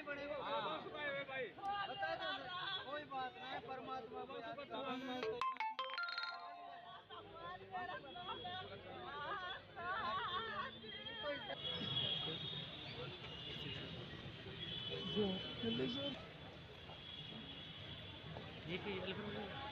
बनेगा भाई, बता दो कोई बात नहीं, परमात्मा को याद करो। ये